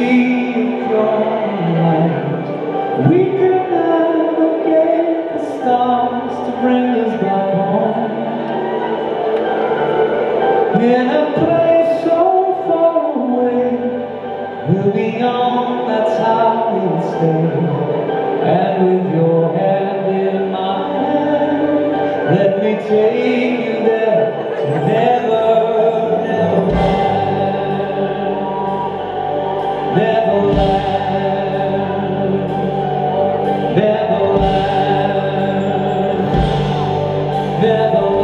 sea of pure light. We could navigate the stars to bring us back home. In a place so far away, we'll be young, that's how we'll stay. And with your hand in my hand, let me take you there to never, Neverland, Neverland, Neverland.